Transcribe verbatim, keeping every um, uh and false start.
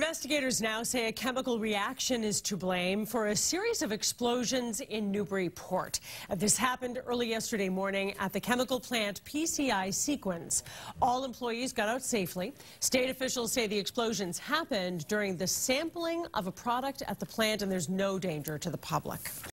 Investigators now say a chemical reaction is to blame for a series of explosions in Newburyport. This happened early yesterday morning at the chemical plant P C I Sequence. All employees got out safely. State officials say the explosions happened during the sampling of a product at the plant, and there's no danger to the public.